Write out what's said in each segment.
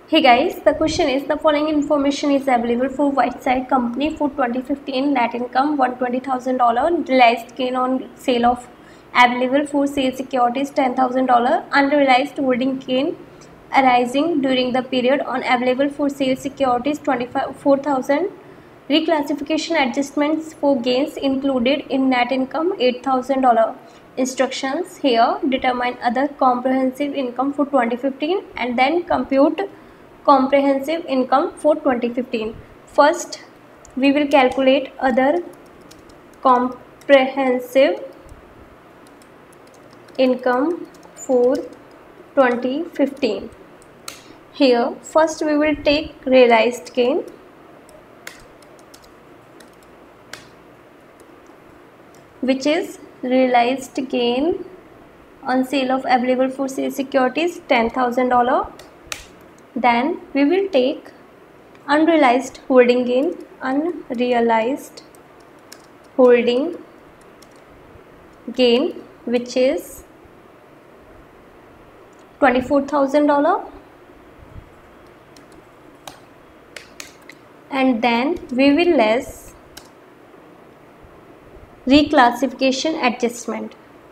Hey guys, the question is the following information is available for Whiteside Company for 2015 net income $120,000, realized gain on sale of available for sale securities $10,000, unrealized holding gain arising during the period on available for sale securities 4,000, reclassification adjustments for gains included in net income $8,000. Instructions here: determine other comprehensive income for 2015 and then compute comprehensive income for 2015. First, we will calculate other comprehensive income for 2015. Here, first we will take realized gain. Which is realized gain on sale of available for sale securities $10,000. Then we will take unrealized holding gain, unrealized holding gain, which is $24,000, and then we will less reclassification adjustment.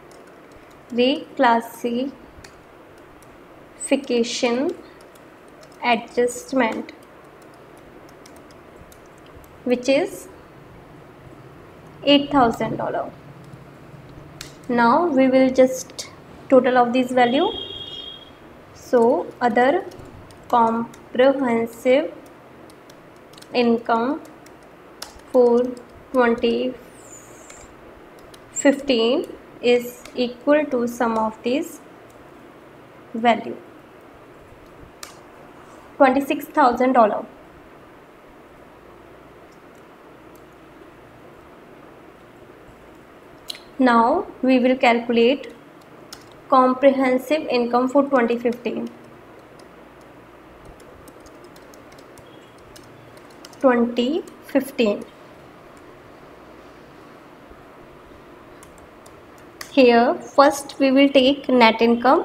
Reclassification adjustment, which is $8,000. Now we will just total of these value. So other comprehensive income for 2015 is equal to sum of these value, $26,000. Now we will calculate comprehensive income for 2015. 2015. Here first we will take net income,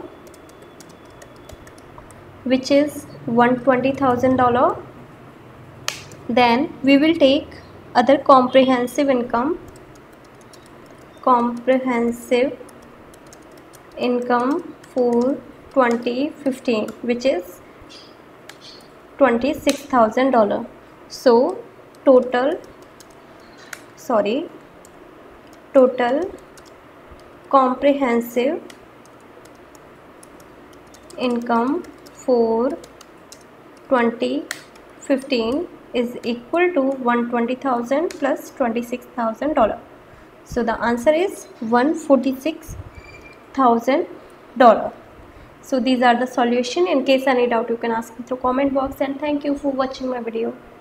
which is $120,000. Then we will take other comprehensive income, comprehensive income for 2015, which is $26,000. So total comprehensive income for 2015 is equal to $120,000 plus $26,000. So the answer is $146,000. So these are the solution. In case any doubt, you can ask me through comment box, and thank you for watching my video.